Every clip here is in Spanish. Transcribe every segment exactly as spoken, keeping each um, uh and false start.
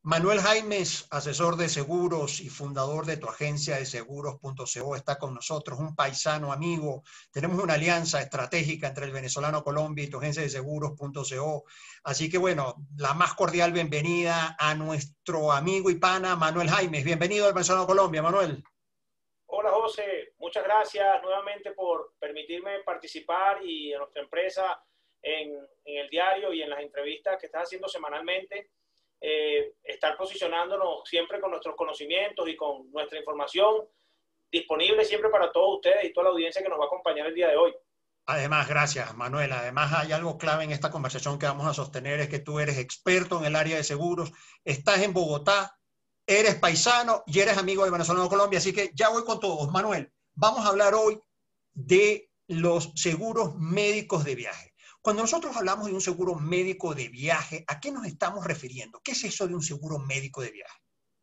Manuel Jaimes, asesor de seguros y fundador de tu agencia de seguros punto co, está con nosotros, un paisano amigo. Tenemos una alianza estratégica entre el venezolano Colombia y tu agencia de seguros punto co. Así que bueno, la más cordial bienvenida a nuestro amigo y pana Manuel Jaimes. Bienvenido al venezolano Colombia, Manuel. Hola José, muchas gracias nuevamente por permitirme participar y a nuestra empresa en, en el diario y en las entrevistas que estás haciendo semanalmente. Eh, estar posicionándonos siempre con nuestros conocimientos y con nuestra información disponible siempre para todos ustedes y toda la audiencia que nos va a acompañar el día de hoy. Además, gracias, Manuel. Además, hay algo clave en esta conversación que vamos a sostener, es que tú eres experto en el área de seguros, estás en Bogotá, eres paisano y eres amigo de Venezolano Colombia, así que ya voy con todos. Manuel, vamos a hablar hoy de los seguros médicos de viaje. Cuando nosotros hablamos de un seguro médico de viaje, ¿a qué nos estamos refiriendo? ¿Qué es eso de un seguro médico de viaje?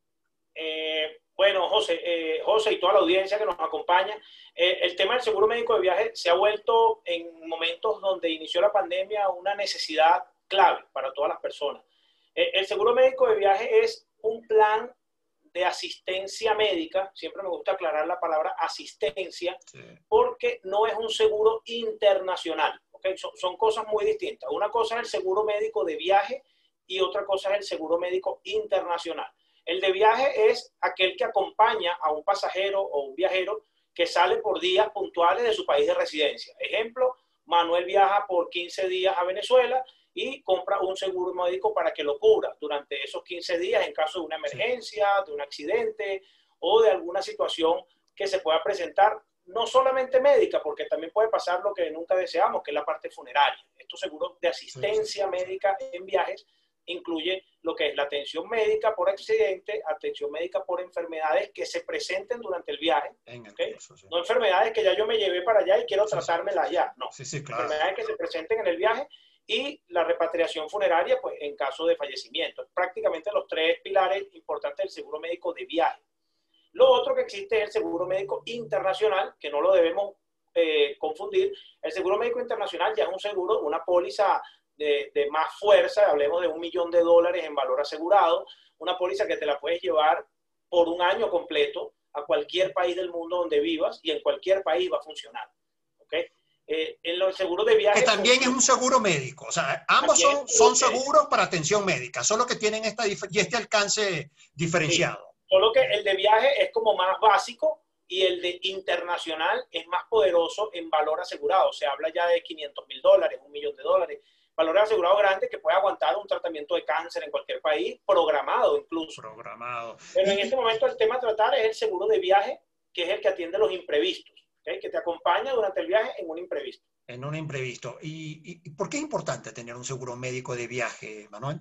Eh, bueno, José, eh, José y toda la audiencia que nos acompaña, eh, el tema del seguro médico de viaje se ha vuelto en momentos donde inició la pandemia una necesidad clave para todas las personas. Eh, el seguro médico de viaje es un plan de asistencia médica, siempre me gusta aclarar la palabra asistencia, sí, porque no es un seguro internacional. ¿Okay? Son, son cosas muy distintas. Una cosa es el seguro médico de viaje y otra cosa es el seguro médico internacional. El de viaje es aquel que acompaña a un pasajero o un viajero que sale por días puntuales de su país de residencia. Ejemplo, Manuel viaja por quince días a Venezuela y compra un seguro médico para que lo cubra durante esos quince días en caso de una emergencia, de un accidente o de alguna situación que se pueda presentar, no solamente médica, porque también puede pasar lo que nunca deseamos, que es la parte funeraria. Estos seguros de asistencia médica en viajes incluye lo que es la atención médica por accidente, atención médica por enfermedades que se presenten durante el viaje. En el ¿okay? Curso, sí. No enfermedades que ya yo me llevé para allá y quiero sí, tratármelas sí. ya. No, sí, sí, claro. Enfermedades que se presenten en el viaje y la repatriación funeraria pues, en caso de fallecimiento. Prácticamente los tres pilares importantes del seguro médico de viaje. Lo otro que existe es el seguro médico internacional, que no lo debemos eh, confundir. El seguro médico internacional ya es un seguro, una póliza de, de más fuerza, hablemos de un millón de dólares en valor asegurado, una póliza que te la puedes llevar por un año completo a cualquier país del mundo donde vivas y en cualquier país va a funcionar. ¿Okay? Eh, en los seguros de viaje... Que también funciona. Es un seguro médico, o sea, ambos son, son seguros para atención médica, solo que tienen esta, y este alcance diferenciado. Sí. Solo que el de viaje es como más básico y el de internacional es más poderoso en valor asegurado. Se habla ya de quinientos mil dólares, un millón de dólares. Valor asegurado grande que puede aguantar un tratamiento de cáncer en cualquier país, programado incluso. Programado. Pero en este momento el tema a tratar es el seguro de viaje, que es el que atiende los imprevistos, ¿okay? Que te acompaña durante el viaje en un imprevisto. En un imprevisto. ¿Y, y por qué es importante tener un seguro médico de viaje, Manuel?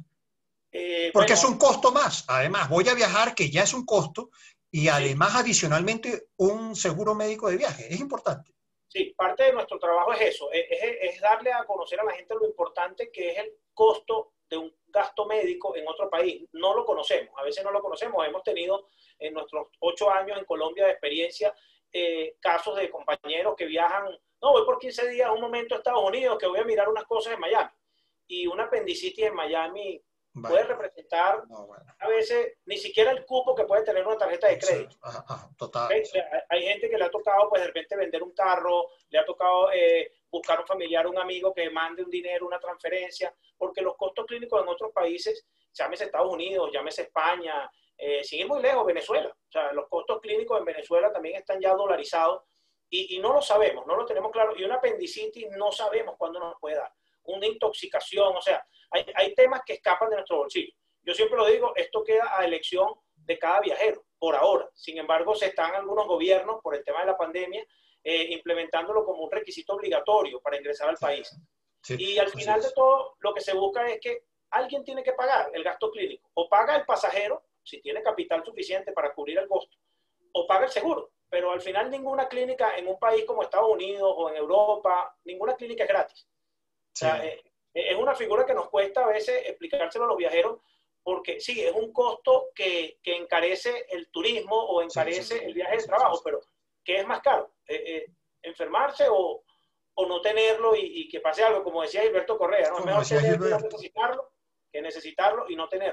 Eh, Porque bueno, es un costo más. Además, voy a viajar, que ya es un costo, y sí. además, adicionalmente, un seguro médico de viaje. Es importante. Sí, parte de nuestro trabajo es eso, es, es, es darle a conocer a la gente lo importante que es el costo de un gasto médico en otro país. No lo conocemos, a veces no lo conocemos. Hemos tenido en nuestros ocho años en Colombia de experiencia eh, casos de compañeros que viajan, no, voy por quince días a un momento a Estados Unidos, que voy a mirar unas cosas en Miami. Y una apendicitis en Miami... Vale. Puede representar no, bueno. a veces ni siquiera el cupo que puede tener una tarjeta de crédito. Sí, ajá, ajá, total. ¿Okay? O sea, hay gente que le ha tocado pues de repente vender un carro, le ha tocado eh, buscar un familiar, un amigo que mande un dinero, una transferencia, porque los costos clínicos en otros países, llámese Estados Unidos, llámese España, eh, sin ir muy lejos, Venezuela. O sea, los costos clínicos en Venezuela también están ya dolarizados y, y no lo sabemos, no lo tenemos claro. Y una apendicitis no sabemos cuándo nos puede dar. Una intoxicación, o sea, hay, hay temas que escapan de nuestro bolsillo. Yo siempre lo digo, esto queda a elección de cada viajero, por ahora. Sin embargo, se están algunos gobiernos, por el tema de la pandemia, eh, implementándolo como un requisito obligatorio para ingresar al país. Sí, y al final de todo, lo que se busca es que alguien tiene que pagar el gasto clínico. O paga el pasajero, si tiene capital suficiente para cubrir el costo, o paga el seguro. Pero al final ninguna clínica en un país como Estados Unidos o en Europa, ninguna clínica es gratis. O sea, sí. eh, es una figura que nos cuesta a veces explicárselo a los viajeros porque sí, es un costo que, que encarece el turismo o encarece sí, sí, sí. el viaje de trabajo, sí, sí. pero ¿qué es más caro? Eh, eh, ¿Enfermarse o, o no tenerlo y, y que pase algo? Como decía Gilberto Correa, ¿no? Es mejor tenerlo y no necesitarlo que necesitarlo y no tenerlo.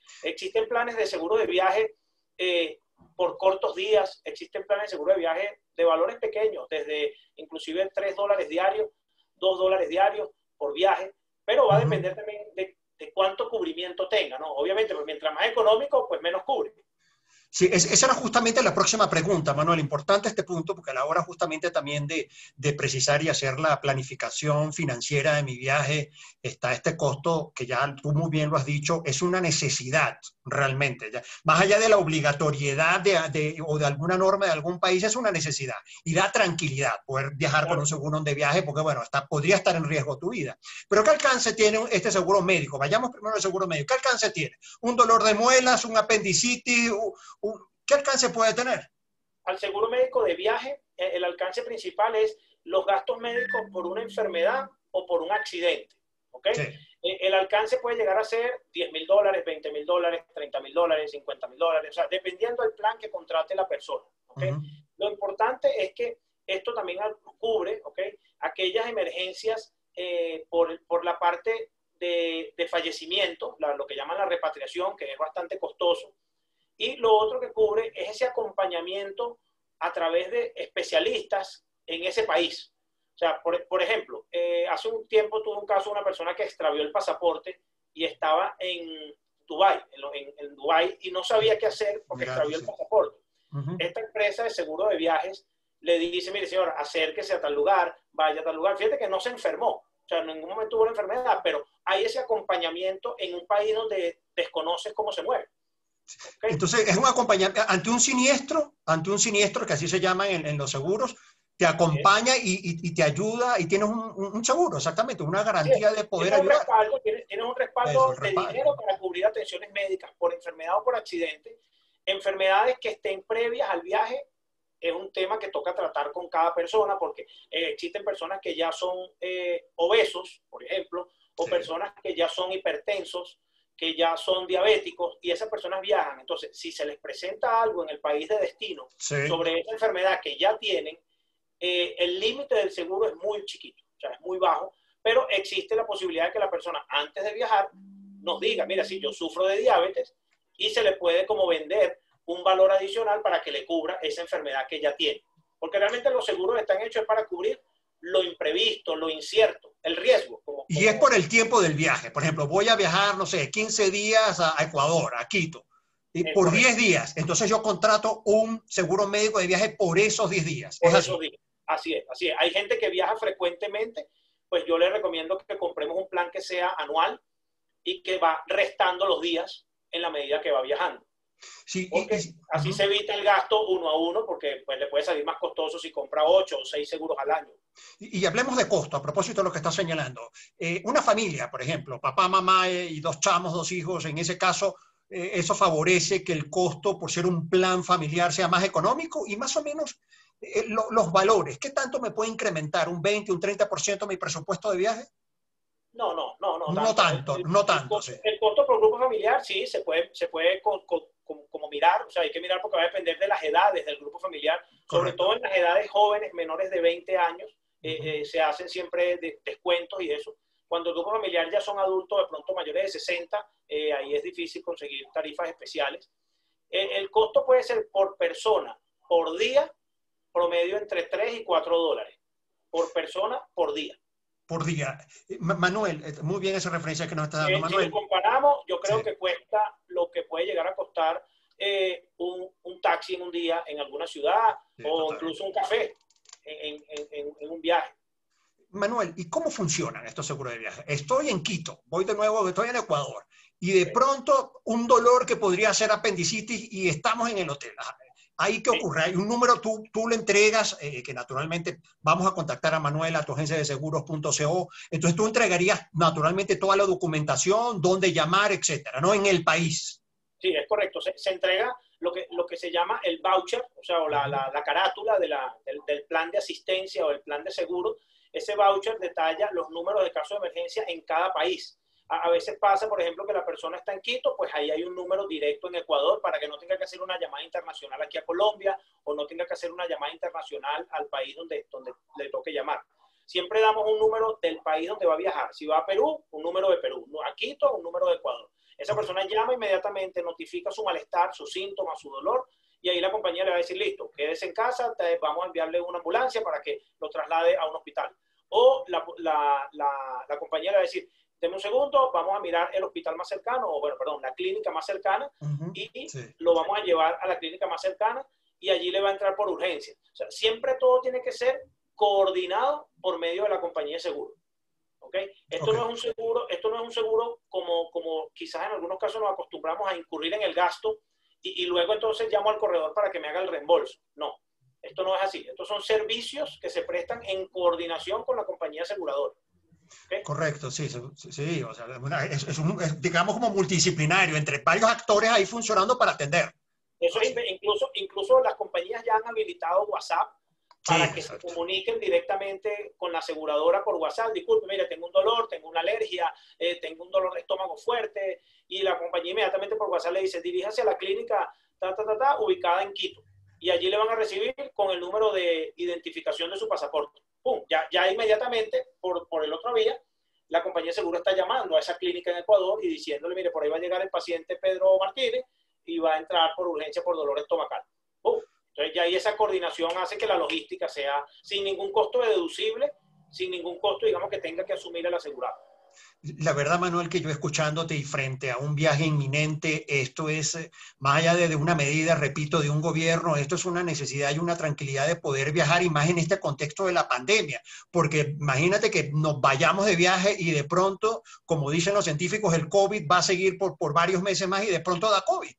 Existen planes de seguro de viaje eh, por cortos días, existen planes de seguro de viaje de valores pequeños, desde inclusive tres dólares diarios, dos dólares diarios por viaje, pero va a depender también de, de cuánto cubrimiento tenga, ¿no? Obviamente, pues mientras más económico, pues menos cubre. Sí, es, esa era justamente la próxima pregunta, Manuel. Importante este punto porque a la hora justamente también de, de precisar y hacer la planificación financiera de mi viaje está este costo que ya tú muy bien lo has dicho, es una necesidad realmente. Ya, más allá de la obligatoriedad de, de, o de alguna norma de algún país, es una necesidad y da tranquilidad poder viajar Claro. con un seguro de viaje porque, bueno, está, podría estar en riesgo tu vida. Pero ¿qué alcance tiene este seguro médico? Vayamos primero al seguro médico. ¿Qué alcance tiene? ¿Un dolor de muelas, un apendicitis? ¿Qué alcance puede tener? Al seguro médico de viaje, el alcance principal es los gastos médicos por una enfermedad o por un accidente. ¿Okay? Sí. El alcance puede llegar a ser diez mil dólares, veinte mil dólares, treinta mil dólares, cincuenta mil dólares, o sea, dependiendo del plan que contrate la persona. ¿Okay? Uh-huh. Lo importante es que esto también cubre, ¿okay?, aquellas emergencias eh, por, por la parte de, de fallecimiento, la, lo que llaman la repatriación, que es bastante costoso. Y lo otro que cubre es ese acompañamiento a través de especialistas en ese país. O sea, por, por ejemplo, eh, hace un tiempo tuve un caso de una persona que extravió el pasaporte y estaba en Dubái, en, en, en Dubái, y no sabía qué hacer porque Mira, extravió sí. el pasaporte. Uh-huh. Esta empresa de seguro de viajes le dice, mire señor, acérquese a tal lugar, vaya a tal lugar. Fíjate que no se enfermó, o sea, en ningún momento tuvo la enfermedad, pero hay ese acompañamiento en un país donde desconoces cómo se mueve. Okay. Entonces, es un acompañamiento ante un siniestro, ante un siniestro, que así se llaman en, en los seguros, te acompaña sí. y, y, y te ayuda y tienes un, un seguro, exactamente, una garantía sí. de poder tienes ayudar. Un respaldo, tienes, tienes un respaldo Eso, de respaldo. dinero para cubrir atenciones médicas por enfermedad o por accidente. Enfermedades que estén previas al viaje es un tema que toca tratar con cada persona porque eh, existen personas que ya son eh, obesos, por ejemplo, o sí. personas que ya son hipertensos, que ya son diabéticos y esas personas viajan. Entonces, si se les presenta algo en el país de destino sí. sobre esa enfermedad que ya tienen, eh, el límite del seguro es muy chiquito, o sea, es muy bajo, pero existe la posibilidad de que la persona antes de viajar nos diga, mira, si yo sufro de diabetes, y se le puede como vender un valor adicional para que le cubra esa enfermedad que ya tiene. Porque realmente los seguros están hechos para cubrir lo imprevisto, lo incierto, el riesgo. Como, como... Y es por el tiempo del viaje. Por ejemplo, voy a viajar, no sé, quince días a Ecuador, a Quito, y por correcto. diez días. Entonces yo contrato un seguro médico de viaje por esos diez días. Por ¿Es esos así? días. Así es, así es. Hay gente que viaja frecuentemente, pues yo le recomiendo que compremos un plan que sea anual y que va restando los días en la medida que va viajando. Sí, porque y, y, así uh-huh. se evita el gasto uno a uno, porque pues, le puede salir más costoso si compra ocho o seis seguros al año. Y, y hablemos de costo, a propósito de lo que estás señalando. Eh, una familia, por ejemplo, papá, mamá eh, y dos chamos, dos hijos, en ese caso, eh, eso favorece que el costo, por ser un plan familiar, sea más económico y más o menos eh, lo, los valores. ¿Qué tanto me puede incrementar? ¿Un veinte, un treinta por ciento mi presupuesto de viaje? No, no, no. No, no tanto, el, no tanto. El costo, sí. el costo por grupo familiar, sí, se puede, se puede con, con, con, como mirar, o sea, hay que mirar porque va a depender de las edades del grupo familiar, Correcto. sobre todo en las edades jóvenes, menores de veinte años, uh-huh. eh, eh, se hacen siempre de, descuentos y eso. Cuando el grupo familiar ya son adultos, de pronto mayores de sesenta, eh, ahí es difícil conseguir tarifas especiales. Eh, el costo puede ser por persona, por día, promedio entre tres y cuatro dólares, por persona, por día. Por día. Manuel, muy bien esa referencia que nos está dando. Eh, Manuel. Si lo comparamos, yo creo sí. que cuesta lo que puede llegar a costar eh, un, un taxi en un día en alguna ciudad sí, o totalmente. Incluso un café en, en, en, en un viaje. Manuel, ¿y cómo funcionan estos seguros de viaje? Estoy en Quito, voy de nuevo, estoy en Ecuador, y de sí. pronto un dolor que podría ser apendicitis y estamos en el hotel. ¿Ahí qué ocurre? Hay un número, tú, tú le entregas, eh, que naturalmente vamos a contactar a Manuel a tu agencia de seguros punto co. Entonces tú entregarías naturalmente toda la documentación, dónde llamar, etcétera, ¿no? En el país. Sí, es correcto. Se, se entrega lo que, lo que se llama el voucher, o sea, o la, uh-huh. la, la carátula de la, del, del plan de asistencia o el plan de seguro. Ese voucher detalla los números de caso de emergencia en cada país. A veces pasa, por ejemplo, que la persona está en Quito, pues ahí hay un número directo en Ecuador para que no tenga que hacer una llamada internacional aquí a Colombia o no tenga que hacer una llamada internacional al país donde, donde le toque llamar. Siempre damos un número del país donde va a viajar. Si va a Perú, un número de Perú. A Quito, un número de Ecuador. Esa persona llama inmediatamente, notifica su malestar, sus síntomas, su dolor, y ahí la compañía le va a decir, listo, quédese en casa, te, vamos a enviarle una ambulancia para que lo traslade a un hospital. O la, la, la, la compañía le va a decir, deme un segundo, vamos a mirar el hospital más cercano, o bueno, perdón, la clínica más cercana, uh-huh, y sí. lo vamos a llevar a la clínica más cercana, y allí le va a entrar por urgencia. O sea, siempre todo tiene que ser coordinado por medio de la compañía de seguro. ¿Okay? Esto, okay. No es un seguro, esto no es un seguro como, como quizás en algunos casos nos acostumbramos a incurrir en el gasto y, y luego entonces llamo al corredor para que me haga el reembolso. No, esto no es así. Estos son servicios que se prestan en coordinación con la compañía aseguradora. ¿Okay? Correcto, sí, sí, sí, o sea, es, es, un, es digamos como multidisciplinario, entre varios actores ahí funcionando para atender. Eso es, incluso, incluso las compañías ya han habilitado WhatsApp para sí, que exacto. se comuniquen directamente con la aseguradora por WhatsApp. Disculpe, mire, tengo un dolor, tengo una alergia, eh, tengo un dolor de estómago fuerte, y la compañía inmediatamente por WhatsApp le dice, diríjase a la clínica ta, ta, ta, ta, ubicada en Quito. Y allí le van a recibir con el número de identificación de su pasaporte. ¡Pum! Ya, ya inmediatamente, por, por el otro vía, la compañía de seguro está llamando a esa clínica en Ecuador y diciéndole, mire, por ahí va a llegar el paciente Pedro Martínez y va a entrar por urgencia por dolor estomacal. ¡Pum! Entonces ya ahí esa coordinación hace que la logística sea sin ningún costo deducible, sin ningún costo, digamos, que tenga que asumir el asegurado. La verdad, Manuel, que yo escuchándote y frente a un viaje inminente, esto es, más allá de, de una medida, repito, de un gobierno, esto es una necesidad y una tranquilidad de poder viajar, y más en este contexto de la pandemia, porque imagínate que nos vayamos de viaje y de pronto, como dicen los científicos, el COVID va a seguir por, por varios meses más y de pronto da COVID.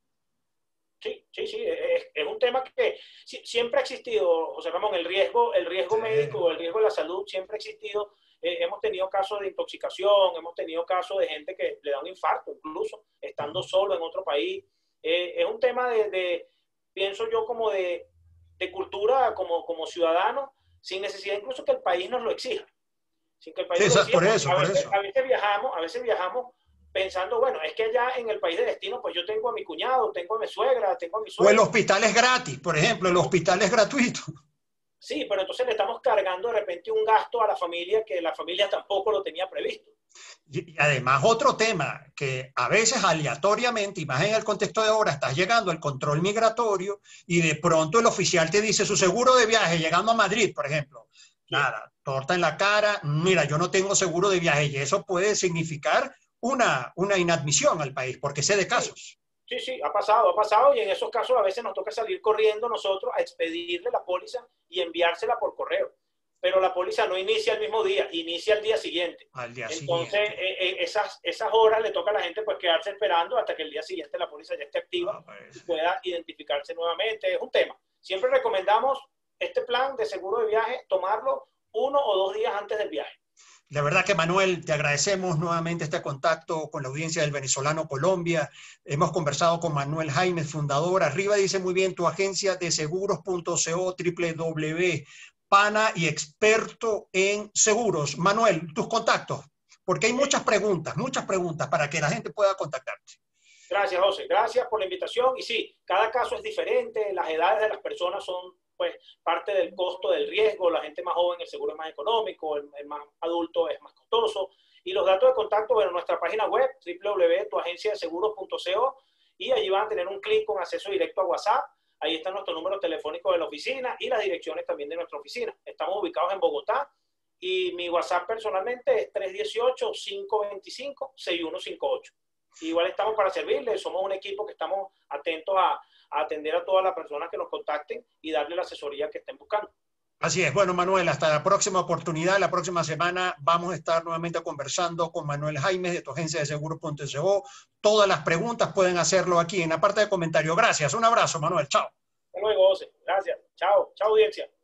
Sí, sí, sí, es, es un tema que siempre ha existido, José Ramón, el riesgo, el riesgo sí. médico, el riesgo de la salud siempre ha existido. Eh, hemos tenido casos de intoxicación, hemos tenido casos de gente que le da un infarto incluso, estando solo en otro país. Eh, es un tema de, de, pienso yo, como de, de cultura como, como ciudadanos, sin necesidad incluso que el país nos lo exija. Sin que el país sí, nos lo exija. Por eso, a, por veces, eso. a veces viajamos, a veces viajamos pensando, bueno, es que allá en el país de destino, pues yo tengo a mi cuñado, tengo a mi suegra, tengo a mi suegra. O el hospital es gratis, por ejemplo, el hospital es gratuito. Sí, pero entonces le estamos cargando de repente un gasto a la familia que la familia tampoco lo tenía previsto. Y, y además otro tema, que a veces aleatoriamente, y más en el contexto de ahora, estás llegando al control migratorio y de pronto el oficial te dice su seguro de viaje llegando a Madrid, por ejemplo. Sí. Nada, torta en la cara, mira, yo no tengo seguro de viaje, y eso puede significar una, una inadmisión al país, porque sé de casos. Sí. Sí, sí, ha pasado, ha pasado, y en esos casos a veces nos toca salir corriendo nosotros a expedirle la póliza y enviársela por correo. Pero la póliza no inicia el mismo día, inicia el día siguiente. Al día Entonces, siguiente. Eh, eh, esas, esas horas le toca a la gente pues quedarse esperando hasta que el día siguiente la póliza ya esté activa ah, y pueda identificarse nuevamente. Es un tema. Siempre recomendamos este plan de seguro de viaje, tomarlo uno o dos días antes del viaje. La verdad que, Manuel, te agradecemos nuevamente este contacto con la audiencia del Venezolano Colombia. Hemos conversado con Manuel Jaimes, fundador. Arriba dice muy bien tu agencia de seguros punto co, doble u doble u doble u, pana y experto en seguros. Manuel, tus contactos, porque hay muchas preguntas, muchas preguntas para que la gente pueda contactarte. Gracias, José. Gracias por la invitación. Y sí, cada caso es diferente. Las edades de las personas son pues parte del costo del riesgo. La gente más joven, el seguro es más económico, el, el más adulto es más costoso. Y los datos de contacto, bueno, nuestra página web, doble u doble u doble u punto tu agencia de seguros punto co, y allí van a tener un clic con acceso directo a WhatsApp. Ahí está nuestro número telefónico de la oficina y las direcciones también de nuestra oficina. Estamos ubicados en Bogotá, y mi WhatsApp personalmente es tres uno ocho, cinco dos cinco, seis uno cinco ocho. Igual estamos para servirles, somos un equipo que estamos atentos a, a atender a todas las personas que nos contacten y darle la asesoría que estén buscando. Así es. Bueno, Manuel, hasta la próxima oportunidad. La próxima semana vamos a estar nuevamente conversando con Manuel Jaimes de tu agencia de seguros punto co. Todas las preguntas pueden hacerlo aquí en la parte de comentarios. Gracias. Un abrazo, Manuel. Chao. Hasta luego, José. Gracias. Chao. Chao, audiencia.